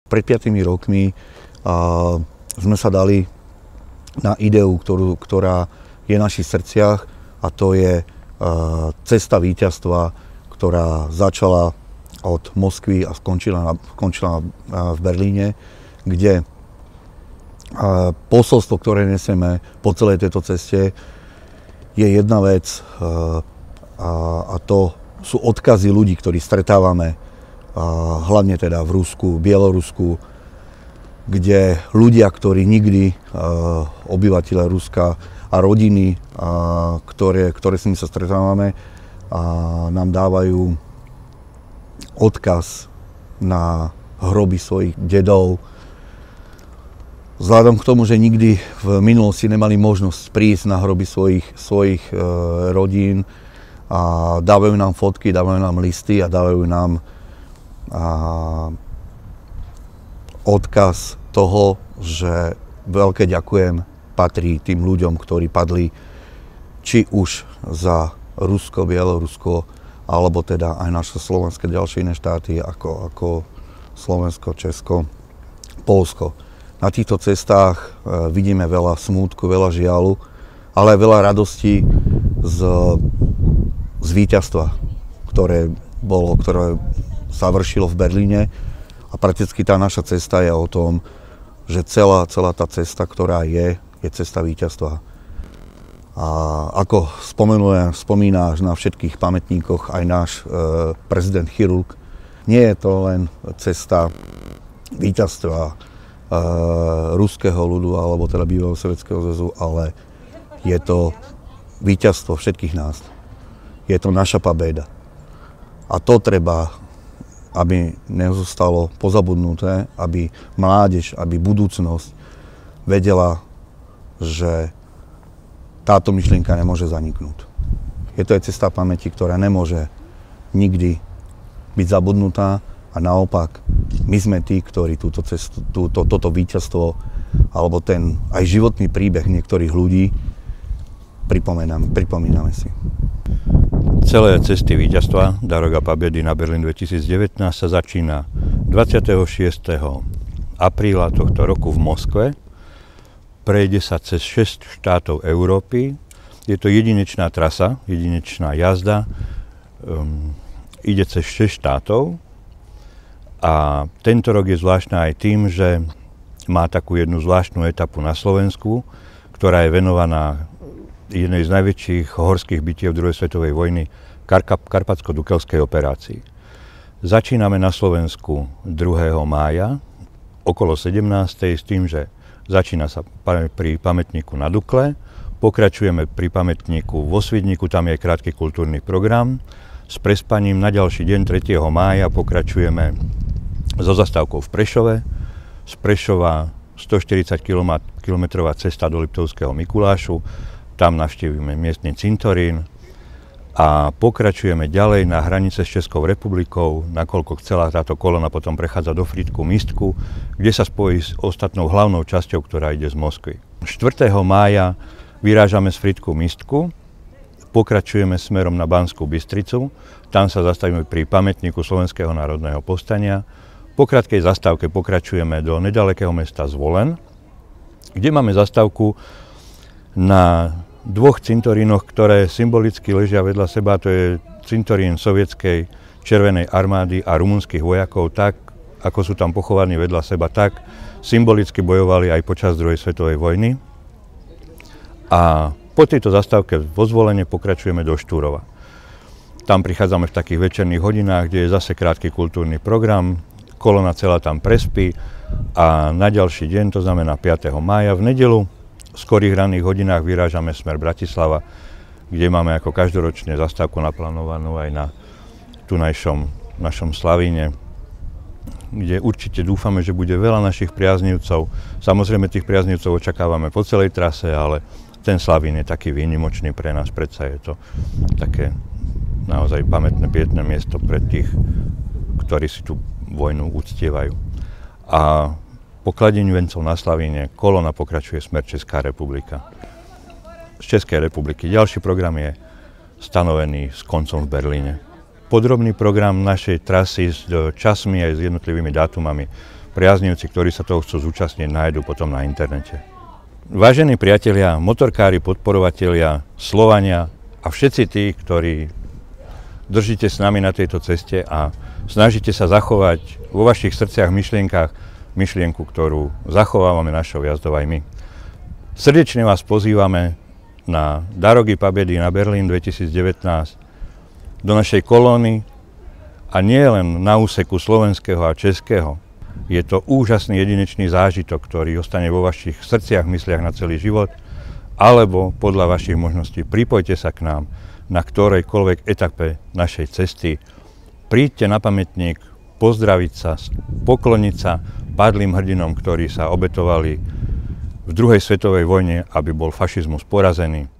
Pred 5 rokmi sme sa dali na ideu, ktorá je v našich srdciach, a to je cesta víťazstva, ktorá začala od Moskvy a skončila v Berlíne, kde posolstvo, ktoré nesieme po celej tejto ceste, je jedna vec, a to sú odkazy ľudí, ktorí stretávame, hlavne teda v Rusku, Bielorusku, kde ľudia, ktorí nikdy, obyvateľe Ruska a rodiny, ktoré s nimi sa stretávame, nám dávajú odkaz na hroby svojich dedov. Vzhľadom k tomu, že nikdy v minulosti nemali možnosť prísť na hroby svojich rodín, a dávajú nám fotky, dávajú nám listy a dávajú nám odkaz toho, že veľké ďakujem patrí tým ľuďom, ktorí padli či už za Rusko, Bielorusko, alebo teda aj naše slovenské ďalšie iné štáty ako Slovensko, Česko, Poľsko. Na týchto cestách vidíme veľa smútku, veľa žialu, ale aj veľa radosti z víťazstva, ktoré sa vršilo v Berlíne. A prakticky tá naša cesta je o tom, že celá tá cesta, ktorá je cesta víťazstva. A ako spomínáš na všetkých pamätníkoch aj náš prezident Chirurg, nie je to len cesta víťazstva ruského ľudu alebo teda bývalého Sovietskeho zväzu, ale je to víťazstvo všetkých nás. Je to naša pobeda. A to treba, aby nezostalo pozabudnuté, aby mládež, aby budúcnosť vedela, že táto myšlienka nemôže zaniknúť. Je to aj cesta pamäti, ktorá nemôže nikdy byť zabudnutá, a naopak my sme tí, ktorí túto cestu, toto víťazstvo alebo ten aj životný príbeh niektorých ľudí pripomíname si. Celé cesty víťazstva Doroga Победы na Berlín 2019 sa začína 26. apríla tohto roku v Moskve. Prejde sa cez 6 štátov Európy. Je to jedinečná trasa, jedinečná jazda. Ide cez 6 štátov. A tento rok je zvláštna aj tým, že má takú jednu zvláštnu etapu na Slovensku, ktorá je venovaná jednej z najväčších horských bitiev druhej svetovej vojny, Karpatsko-Dukelskej operácii. Začíname na Slovensku 2. mája okolo 17. s tým, že začína sa pri pamätníku na Dukle, pokračujeme pri pamätníku vo Svidníku, tam je krátky kultúrny program. S prespaním na ďalší deň 3. mája pokračujeme so zastávkou v Prešove. Z Prešova 140 kilometrová cesta do Liptovského Mikulášu. Tam navštívime miestny cintorín a pokračujeme ďalej na hranice s Českou republikou, nakoľko celá táto kolona potom prechádza do Frýdku Místku, kde sa spojí s ostatnou hlavnou časťou, ktorá ide z Moskvy. 4. mája vyrážame z Frýdku Místku, pokračujeme smerom na Banskú Bystricu, tam sa zastavíme pri pamätníku Slovenského národného povstania. Po krátkej zastávke pokračujeme do nedalekého mesta Zvolen, kde máme zastávku na 2 cintorínoch, ktoré symbolicky ležia vedľa seba. To je cintorín sovietskej červenej armády a rumunských vojakov. Tak, ako sú tam pochovaní vedľa seba, tak symbolicky bojovali aj počas druhej svetovej vojny. A po tejto zastávke vo Zvolene pokračujeme do Štúrova. Tam prichádzame v takých večerných hodinách, kde je zase krátky kultúrny program. Kolona celá tam prespí a na ďalší deň, to znamená 5. mája v nedeľu, v skorých ranných hodinách vyrážame smer Bratislava, kde máme ako každoročne zastávku naplánovanú aj na tunajšom našom Slavíne, kde určite dúfame, že bude veľa našich priaznivcov. Samozrejme tých priaznivcov očakávame po celej trase, ale ten Slavín je taký výnimočný pre nás, predsa je to také naozaj pamätné, pietné miesto pre tých, ktorí si tú vojnu uctievajú. A po kladení vencov na Slavíne kolona pokračuje smer Česká republika. Z Českej republiky ďalší program je stanovený s koncom v Berlíne. Podrobný program našej trasy s časmi aj s jednotlivými dátumami priaznivci, ktorí sa toho chcú zúčastniť, nájdu potom na internete. Vážení priatelia, motorkári, podporovatelia, Slovania a všetci tí, ktorí držíte s nami na tejto ceste a snažíte sa zachovať vo vašich srdciach, myšlienkach myšlienku, ktorú zachovávame našou jazdou aj my. Srdečne vás pozývame na Dorogy Pabedy na Berlín 2019 do našej kolóny a nie len na úseku slovenského a českého. Je to úžasný jedinečný zážitok, ktorý ostane vo vašich srdciach, mysliach na celý život, alebo podľa vašich možností pripojte sa k nám na ktorejkoľvek etape našej cesty. Príďte na pamätník, pozdraviť sa, pokloniť sa padlým hrdinom, ktorí sa obetovali v druhej svetovej vojne, aby bol fašizmus porazený.